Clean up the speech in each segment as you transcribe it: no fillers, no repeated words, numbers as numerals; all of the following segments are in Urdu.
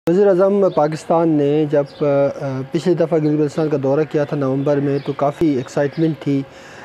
وزیر اعظم پاکستان نے جب پچھلی دفعہ گلگت بلتستان کا دورہ کیا تھا نومبر میں تو کافی ایکسائٹمنٹ تھی،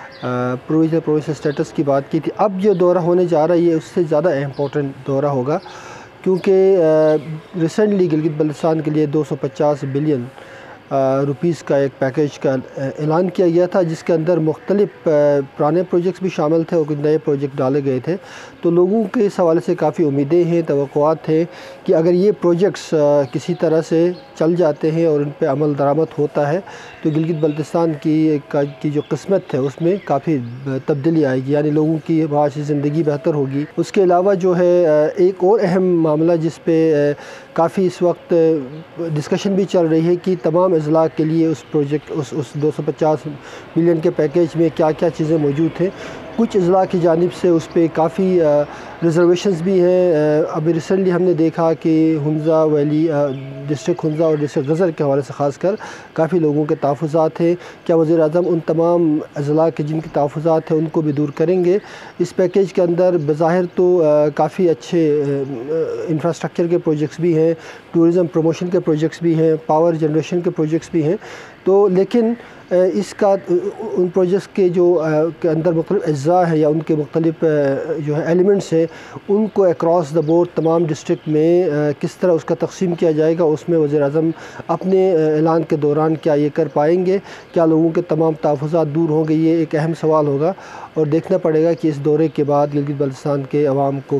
پروویژنل اسٹیٹس کی بات کی تھی۔ اب جو دورہ ہونے جا رہا ہے یہ اس سے زیادہ امپورٹنٹ دورہ ہوگا، کیونکہ ریسنٹلی گلگت بلتستان کے لیے 250 بلین روپیز کا ایک پیکیج کا اعلان کیا گیا تھا، جس کے اندر مختلف پرانے پروجیکٹس بھی شامل تھے اور کچھ نئے پروجیکٹ ڈالے گئے تھے۔ تو لوگوں کے اس حوالے سے کافی امیدیں ہیں، توقعات ہیں کہ اگر یہ پروجیکٹس کسی طرح سے چل جاتے ہیں اور ان پہ عمل درآمد ہوتا ہے تو گلگت بلتستان کی جو قسمت ہے اس میں کافی تبدیلی آئے گی، یعنی لوگوں کی معاشی زندگی بہتر ہوگی۔ اس کے علاوہ جو ہے ایک اور اہم معاملہ جس پہ کافی اس وقت ڈسکشن بھی چل رہی ہے کہ تمام اضلاع کے لیے اس پروجیکٹ اس 250 بلین کے پیکیج میں کیا کیا چیزیں موجود ہیں۔ کچھ اضلاع کی جانب سے اس پہ کافی ریزرویشنز بھی ہیں۔ ابھی ریسنٹلی ہم نے دیکھا کہ ہنزا ویلی، ڈسٹرکٹ ہنزا اور ڈسٹرکٹ غزر کے حوالے سے خاص کر کافی لوگوں کے تحفظات ہیں۔ کیا وزیر اعظم ان تمام اضلاع کے جن کے تحفظات ہیں ان کو بھی دور کریں گے؟ اس پیکیج کے اندر بظاہر تو کافی اچھے انفراسٹرکچر کے پروجیکٹس بھی ہیں، ٹورزم پروموشن کے پروجیکٹس بھی ہیں، پاور جنریشن کے پروجیکٹس بھی ہیں، تو لیکن اس کا ان پروجیکٹس کے اندر مختلف اجزاء ہیں یا ان کے مختلف جو ہے ایلیمنٹس ہیں، ان کو اکراس دا بورڈ تمام ڈسٹرکٹ میں کس طرح اس کا تقسیم کیا جائے گا، اس میں وزیر اعظم اپنے اعلان کے دوران کیا یہ کر پائیں گے؟ کیا لوگوں کے تمام تحفظات دور ہوں گے؟ یہ ایک اہم سوال ہوگا اور دیکھنا پڑے گا کہ اس دورے کے بعد گلگت بلتستان کے عوام کو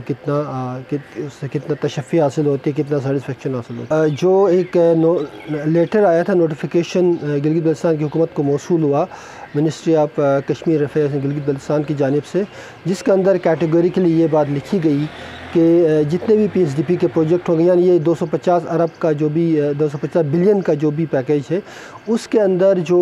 اس سے کتنا تشفی حاصل ہوتی ہے، کتنا سیٹسفیکشن حاصل ہوتی ہے۔ جو ایک لیٹر آیا تھا، نوٹیفیکیشن گلگت بلتستان کی حکومت کو موصول ہوا ministry of Kashmir affairs Gilgit Baltistan کی جانب سے، جس کے اندر کیٹیگوریکلی یہ بات لکھی گئی کہ جتنے بھی PSDP کے پروجیکٹ ہوں گے، یعنی یہ 250 ارب کا جو بھی 250 بلین کا جو بھی پیکیج ہے، اس کے اندر جو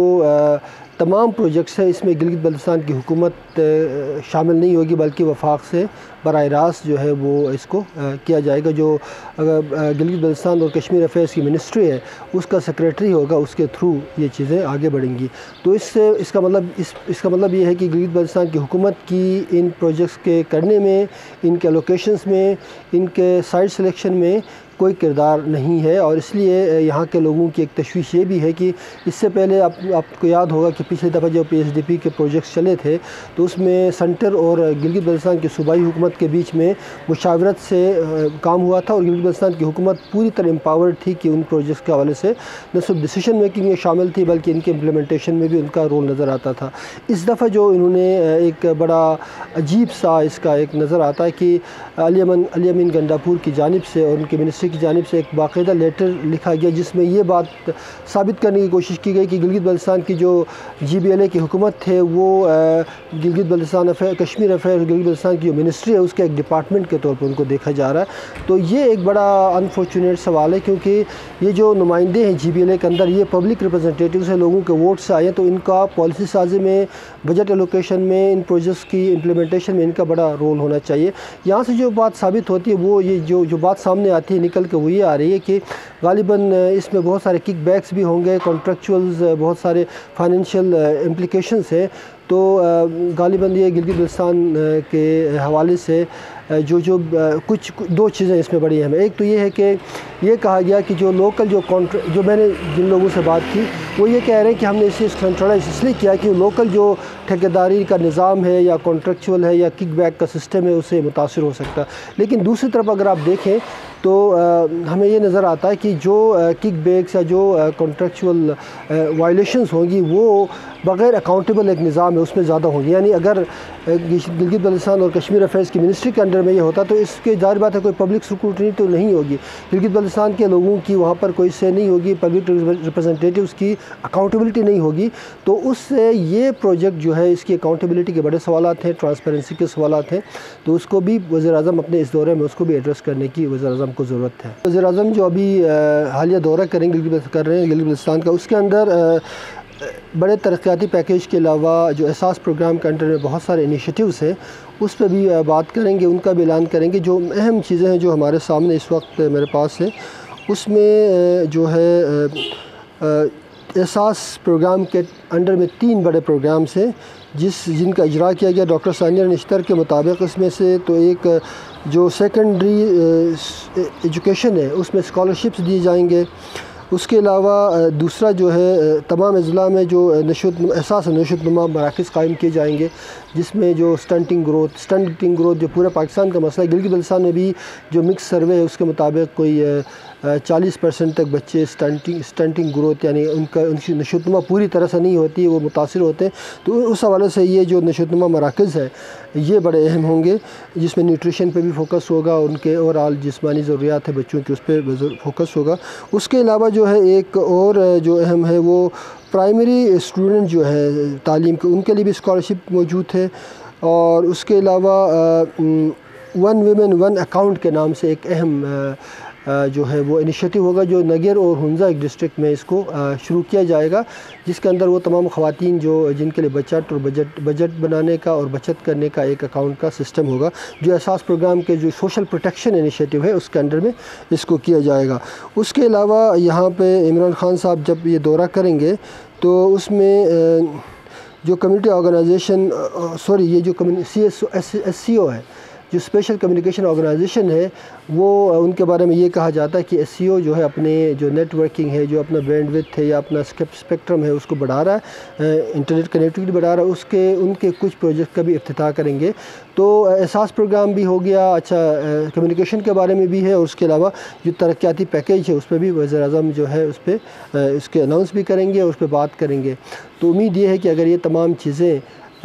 تمام پروجیکٹس ہیں اس میں گلگت بلتستان کی حکومت شامل نہیں ہوگی، بلکہ وفاق سے براہ راست جو ہے وہ اس کو کیا جائے گا۔ جو گلگت بلتستان اور کشمیر افیئرز کی منسٹری ہے اس کا سیکریٹری ہوگا، اس کے تھرو یہ چیزیں آگے بڑھیں گی۔ تو اس کا مطلب یہ ہے کہ گلگت بلتستان کی حکومت کی ان پروجیکٹس کے کرنے میں، ان کے لوکیشنز میں، ان کے سائٹ سلیکشن میں کوئی کردار نہیں ہے، اور اس لیے یہاں کے لوگوں کی ایک تشویش یہ بھی ہے کہ اس سے پہلے آپ کو یاد ہوگا کہ پچھلی دفعہ جو PSDP کے پروجیکٹس چلے تھے تو اس میں سینٹر اور گلگت بلتستان کی صوبائی حکومت کے بیچ میں مشاورت سے کام ہوا تھا، اور گلگت بلتستان کی حکومت پوری طرح امپاورڈ تھی کہ ان پروجیکٹس کے حوالے سے نہ صرف ڈیسیشن میکنگ میں شامل تھی بلکہ ان کے امپلیمنٹیشن میں بھی ان کا رول نظر آتا تھا۔ اس دفعہ جو انہوں نے ایک بڑا عجیب سا اس کا ایک نظر آتا ہے کہ علی امین گنڈاپور کی جانب سے اور ان کے منسٹری کی جانب سے ایک باقاعدہ لیٹر لکھا گیا جس میں یہ بات ثابت کرنے کی کوشش کی گئی کہ گلگت بلتستان کی جو GBLA کی حکومت ہے وہ گلگت بلتستان کشمیر افیئر گلگت بلتستان کی جو منسٹری ہے اس کے ایک ڈپارٹمنٹ کے طور پر ان کو دیکھا جا رہا ہے۔ تو یہ ایک بڑا انفارچونیٹ سوال ہے، کیونکہ یہ جو نمائندے ہیں GBLA کے اندر یہ پبلک ریپرزنٹیٹیوز ہیں، لوگوں کے ووٹ سے آئے ہیں، تو ان کا پالیسی سازی میں، بجٹ ایلوکیشن میں، ان پروجیکٹس کی امپلیمنٹیشن میں ان کا بڑا رول ہونا چاہیے۔ یہاں سے جو بات ثابت ہوتی ہے وہ یہ جو بات سامنے آتی ہے نکل کے وہ یہ آ رہی ہے کہ غالباً اس میں بہت سارے کک بیکس بھی ہوں گے، کانٹریکچولز بہت سارے فائنینشیل امپلیکیشنز ہیں، تو غالباً یہ گلگت بلتستان کے حوالے سے جو کچھ دو چیزیں اس میں بڑی اہم ہیں۔ ایک تو یہ ہے کہ یہ کہا گیا کہ جو لوکل جو میں نے جن لوگوں سے بات کی وہ یہ کہہ رہے ہیں کہ ہم نے اسے سینٹرلائز اس لیے کیا کہ لوکل جو ٹھیکیداری کا نظام ہے یا کانٹریکچول ہے یا کک بیک کا سسٹم ہے اسے متاثر ہو سکتا ہے۔ لیکن دوسری طرف اگر آپ دیکھیں تو ہمیں یہ نظر آتا ہے کہ جو کک بیکس یا جو کانٹریکچول وائلیشنز ہوں گی وہ بغیر اکاؤنٹیبل ایک نظام ہے اس میں زیادہ ہوں گی، یعنی اگر گلگت بلتستان اور کشمیر افیئرز کی منسٹری کے انڈر میں یہ ہوتا تو اس کے ظاہر بات ہے کوئی پبلک اسکروٹنی تو نہیں ہوگی، گلگت بلتستان کے لوگوں کی وہاں پر کوئی سے نہیں ہوگی، پبلک ریپرزنٹیٹیوز کی اکاؤنٹیبلٹی نہیں ہوگی، تو اس سے یہ پروجیکٹ جو ہے اس کی اکاؤنٹیبلٹی کے بڑے سوالات ہیں، ٹرانسپیرنسی کے سوالات ہیں، تو اس کو بھی وزیر اعظم اپنے اس دورے میں اس کو بھی ایڈریس کرنے کی وزیر اعظم کو ضرورت ہے۔ وزیر اعظم جو ابھی حالیہ دورہ کر رہے ہیں گلگت بلتستان کا، اس کے اندر بڑے ترقیاتی پیکیج کے علاوہ جو احساس پروگرام کے انڈر میں بہت سارے انیشیٹیوز ہیں اس پہ بھی بات کریں گے، ان کا بھی اعلان کریں گے۔ جو اہم چیزیں ہیں جو ہمارے سامنے اس وقت میرے پاس ہیں اس میں جو ہے احساس پروگرام کے انڈر میں 3 بڑے پروگرامز ہیں جن کا اجرا کیا گیا ڈاکٹر ثانیہ نشتر کے مطابق۔ اس میں سے تو ایک جو سیکنڈری ایجوکیشن ہے اس میں اسکالرشپس دیے جائیں گے۔ اس کے علاوہ دوسرا جو ہے تمام اضلاع میں جو احساس نشو نما مراکز قائم کیے جائیں گے، جس میں جو اسٹنٹنگ گروتھ جو پورے پاکستان کا مسئلہ ہے۔ گلگت بلتستان میں بھی جو مکس سروے ہے اس کے مطابق کوئی 40% تک بچے اسٹنٹنگ گروتھ یعنی ان کی نشو نما پوری طرح سے نہیں ہوتی، وہ متاثر ہوتے ہیں۔ تو اس حوالے سے یہ جو نشو نما مراکز ہے یہ بڑے اہم ہوں گے، جس میں نیوٹریشن پہ بھی فوکس ہوگا، ان کے اوورآل جسمانی ضروریات ہے بچوں کی اس پہ فوکس ہوگا۔ اس کے علاوہ جو ہے ایک اور جو اہم ہے وہ پرائمری اسٹوڈنٹ جو ہے تعلیم کے، ان کے لیے بھی اسکالرشپ موجود ہے۔ اور اس کے علاوہ ون ویمن ون اکاؤنٹ کے نام سے ایک اہم جو ہے وہ انیشیٹو ہوگا، جو نگر اور ہنزا ایک ڈسٹرکٹ میں اس کو شروع کیا جائے گا، جس کے اندر وہ تمام خواتین جن کے لیے بجٹ بنانے کا اور بچت کرنے کا ایک اکاؤنٹ کا سسٹم ہوگا، جو احساس پروگرام کے جو سوشل پروٹیکشن انیشیٹو ہے اس کے انڈر میں اس کو کیا جائے گا۔ اس کے علاوہ یہاں پہ عمران خان صاحب جب یہ دورہ کریں گے تو اس میں جو کمیونٹی آرگنائزیشن یہ جو ایس سی او ہے، جو اسپیشل کمیونیکیشن آرگنائزیشن ہے، وہ ان کے بارے میں یہ کہا جاتا ہے کہ ایس سی او جو ہے اپنے جو نیٹ ورکنگ ہے، جو اپنا بینڈ وڈتھ ہے یا اپنا اسپیکٹرم ہے اس کو بڑھا رہا ہے، انٹرنیٹ کنیکٹیوٹی بڑھا رہا ہے، ان کے کچھ پروجیکٹ کا بھی افتتاح کریں گے۔ تو احساس پروگرام بھی ہو گیا، اچھا کمیونیکیشن کے بارے میں بھی ہے، اور اس کے علاوہ جو ترقیاتی پیکیج ہے اس پہ بھی وزیر اعظم جو ہے اس پہ اس کے اناؤنس بھی کریں گے اور اس پہ بات کریں گے۔ تو امید یہ ہے کہ اگر یہ تمام چیزیں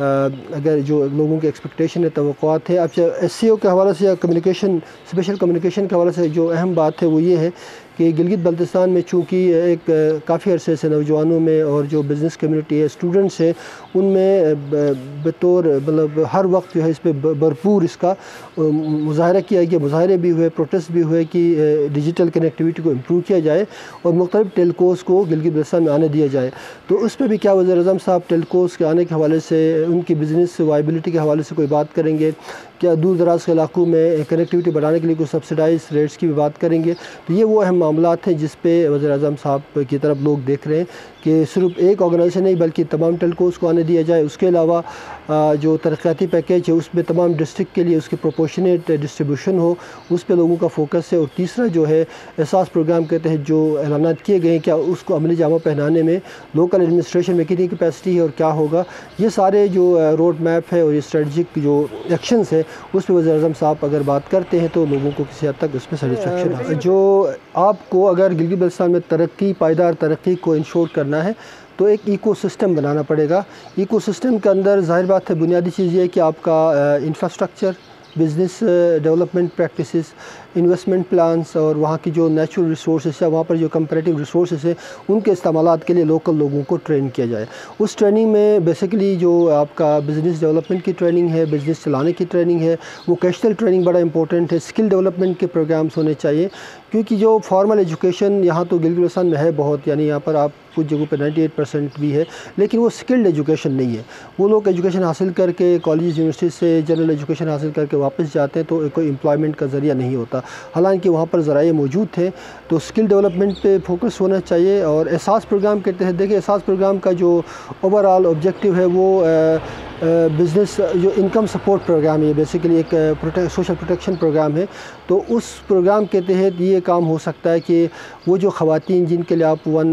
اگر جو لوگوں کی ایکسپیکٹیشن ہے، توقعات ہے، اب ایس سی او کے حوالے سے یا اسپیشل کمیونیکیشن کے حوالے سے جو اہم بات ہے وہ یہ ہے کہ گلگت بلتستان میں چونکہ ایک کافی عرصے سے نوجوانوں میں اور جو بزنس کمیونٹی ہے، اسٹوڈنٹس ہیں، ان میں بطور ہر وقت جو ہے اس پہ بھرپور اس کا مظاہرہ کیا گیا، مظاہرے بھی ہوئے، پروٹیسٹ بھی ہوئے کہ ڈیجیٹل کنیکٹیوٹی کو امپروو کیا جائے اور مختلف ٹیلکوز کو گلگت بلتستان میں آنے دیا جائے۔ تو اس پہ بھی کیا وزیر اعظم صاحب ٹیلکوز کے آنے کے حوالے سے، ان کی بزنس وائبلٹی کے حوالے سے کوئی بات کریں گے؟ کیا دور دراز کے علاقوں میں کنیکٹیوٹی بڑھانے کے لیے کوئی سبسڈائز ریٹس کی بھی بات کریں گے؟ تو یہ وہ اہم معاملات ہیں جس پہ وزیر اعظم صاحب کی طرف لوگ دیکھ رہے ہیں کہ صرف ایک آرگنائزیشن نہیں بلکہ تمام ٹیلکوز کو آنے دیا جائے۔ اس کے علاوہ جو ترقیاتی پیکیج ہے اس میں تمام ڈسٹرکٹ کے لیے اس کی پروپورشنیٹ ڈسٹریبیوشن ہو، اس پہ لوگوں کا فوکس ہے۔ اور تیسرا جو ہے احساس پروگرام کے تحت جو اعلانات کیے گئے ہیں، کیا اس کو عملی جامہ پہنانے میں لوکل ایڈمنسٹریشن میں کتنی کیپیسٹی ہے اور کیا ہوگا، یہ سارے جو روڈ میپ ہے اور یہ اسٹریٹجک جو ایکشنز ہے اس پہ وزیر اعظم صاحب اگر بات کرتے ہیں تو لوگوں کو کسی حد تک اس میں سیٹسفیکشن ہے۔ جو آپ کو اگر گلگت بلتستان میں پائیدار ترقی کو انشور کرنا ہے تو ایک ایکو سسٹم بنانا پڑے گا۔ ایکو سسٹم کے اندر ظاہر بات ہے بنیادی چیز یہ ہے کہ آپ کا infrastructure, business development practices, investment plans اور وہاں کی جو نیچرل ریسورسز ہے، وہاں پر جو کمپیریٹیو ریسورسز ہیں ان کے استعمالات کے لیے لوکل لوگوں کو ٹرین کیا جائے۔ اس ٹریننگ میں بیسیکلی جو آپ کا بزنس ڈیولپمنٹ کی ٹریننگ ہے، بزنس چلانے کی ٹریننگ ہے، ووکیشنل ٹریننگ بڑا امپورٹنٹ ہے، اسکل ڈیولپمنٹ کے پروگرامز ہونے چاہیے، کیونکہ جو فارمل ایجوکیشن یہاں تو گلگت بلتستان میں ہے بہت، یعنی یہاں پر آپ کچھ جگہوں پہ 98% بھی ہے، لیکن وہ اسکلڈ ایجوکیشن نہیں ہے۔ وہ لوگ ایجوکیشن حاصل کر کے کالج یونیورسٹی سے جنرل ایجوکیشن حاصل کر کے واپس جاتے ہیں تو کوئی امپلائمنٹ کا ذریعہ نہیں ہوتا، حالانکہ وہاں پر ذرائع موجود تھے۔ تو اسکل ڈیولپمنٹ پہ فوکس ہونا چاہیے۔ اور احساس پروگرام کے تحت دیکھیں، احساس پروگرام کا جو اوورآل آبجیکٹیو ہے وہ بزنس جو انکم سپورٹ پروگرام ہے، بیسیکلی ایک سوشل پروٹیکشن پروگرام ہے۔ تو اس پروگرام کے تحت یہ کام ہو سکتا ہے کہ وہ جو خواتین جن کے لیے آپ ون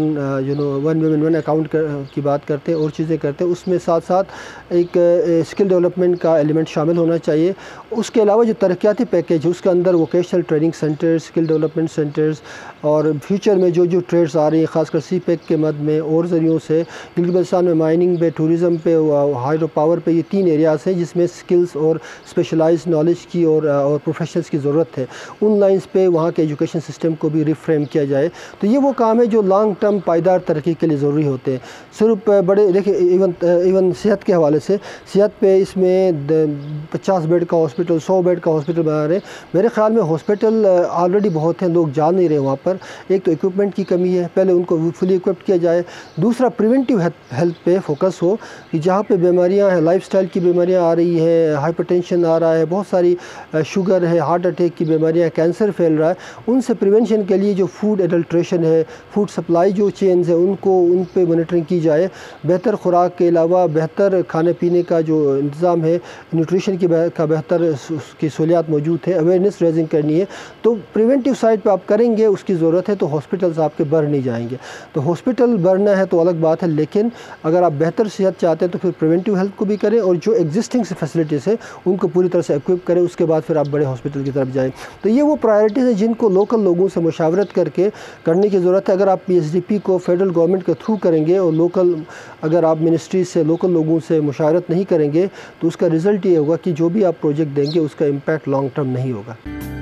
ویمن ون اکاؤنٹ کی بات کرتے ہیں اور چیزیں کرتے ہیں، اس میں ساتھ ساتھ ایک اسکل ڈیولپمنٹ کا ایلیمنٹ شامل ہونا چاہیے۔ اس کے علاوہ جو ترقیاتی پیکیج ہے اس کے اندر vocational training centres, skill development centres, اور فیوچر میں جو ٹریڈز آ رہی ہیں خاص کر سی پیک کے مد میں اور ذریعوں سے گلگت بلتستان میں مائننگ پہ، ٹوریزم پہ، ہائیڈرو پاور پہ، یہ 3 ایریاز ہیں جس میں سکلز اور اسپیشلائز نالج کی اور پروفیشنلز کی ضرورت ہے۔ ان لائنز پہ وہاں کے ایجوکیشن سسٹم کو بھی ریفریم کیا جائے۔ تو یہ وہ کام ہے جو لانگ ٹرم پائیدار ترقی کے لیے ضروری ہوتے ہیں۔ صرف بڑے دیکھیں ایون صحت کے حوالے سے، صحت پہ اس میں 50 بیڈ کا ہاسپٹل، 100 بیڈ کا ہاسپٹل بنا رہے ہیں۔ میرے خیال میں ہاسپٹل آلریڈی بہت ہیں، لوگ جا نہیں رہے وہاں پر۔ ایک تو اکوپمنٹ کی کمی ہے، پہلے ان کو فلی اکوپڈ کیا جائے۔ دوسرا پریونٹیو ہیلتھ پہ فوکس ہو کہ جہاں پہ بیماریاں ہیں، لائف سٹائل کی بیماریاں آ رہی ہیں، ہائپر ٹینشن آ رہا ہے، بہت ساری شوگر ہے، ہارٹ اٹیک کی بیماریاں، کینسر پھیل رہا ہے، ان سے پریونشن کے لیے جو فوڈ ایڈلٹریشن ہے، فوڈ سپلائی جو چینز ہے ان پہ مانیٹرنگ کی جائے، بہتر خوراک کے علاوہ بہتر کھانے پینے کا جو انتظام ہے، نیوٹریشن کا بہتر اس کی سہولیات موجود ہے، اویئرنیس ریزنگ کرنی ہے، تو پریونٹیو سائڈ پہ آپ کریں گے، اس کی ضرورت ہے تو ہاسپٹلز آپ کے بڑھ نہیں جائیں گے۔ تو ہاسپٹل بڑھنا ہے تو الگ بات ہے، لیکن اگر آپ بہتر صحت چاہتے ہیں تو پھر پریونٹیو ہیلتھ کو بھی کریں، اور جو ایگزسٹنگ فیسلٹیز ہیں ان کو پوری طرح سے ایکوپ کریں، اس کے بعد پھر آپ بڑے ہاسپٹل کی طرف جائیں۔ تو یہ وہ پرائرٹیز ہیں جن کو لوکل لوگوں سے مشاورت کر کے کرنے کی ضرورت ہے۔ اگر آپ پی ایس ڈی پی کو فیڈرل گورنمنٹ کے تھرو کریں گے اور اگر آپ منسٹری سے لوکل لوگوں سے مشاورت نہیں کریں گے تو اس کا رزلٹ یہ ہوگا کہ جو بھی آپ پروجیکٹ دیں گے اس کا امپیکٹ لانگ ٹرم نہیں ہوگا۔